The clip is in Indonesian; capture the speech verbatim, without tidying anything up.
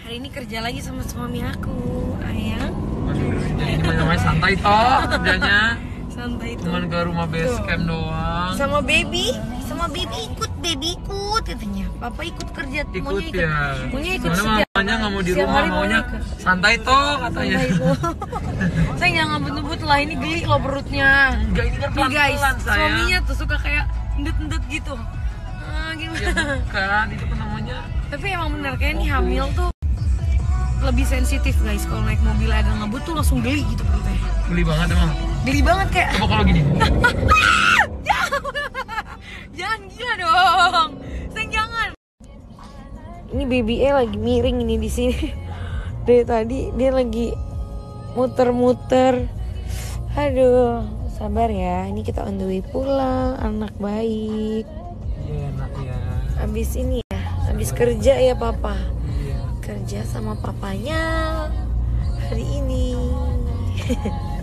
Hari ini kerja lagi sama suami aku, ayang. Ini namanya santai toh kerjanya. Santai itu. Cuman ke rumah base camp doang. Sama baby, sama baby ikut, baby ikut katanya. Papa ikut kerja, Ikut maunya ikut. ya. Maunya ikut Soalnya setiap- mamanya nggak mau di setiap rumah, hari maunya ikut. santai toh katanya. Santai itu. Saya jangan ngebut-ngebut lah, ini geli loh perutnya. Enggak, ini kan Nih guys, pelan-pelan saya. suaminya tuh suka kayak ndet-ndet gitu. Ah, Ya gimana? bukan, itu kan namanya. Tapi emang bener kayak nih hamil tuh lebih sensitif guys. Kalau naik mobil agak ngebut tuh langsung geli gitu perutnya. Geli banget emang. Geli banget kayak. Coba kalau gini. Jangan gila dong. Sayang jangan. Ini baby E lagi miring ini di sini. Dari tadi dia lagi muter-muter. Aduh, sabar ya. Ini kita on the way pulang. Anak baik. Iya enak ya. Abis ini ya, abis kerja ya papa. Iya. Kerja sama papanya hari ini.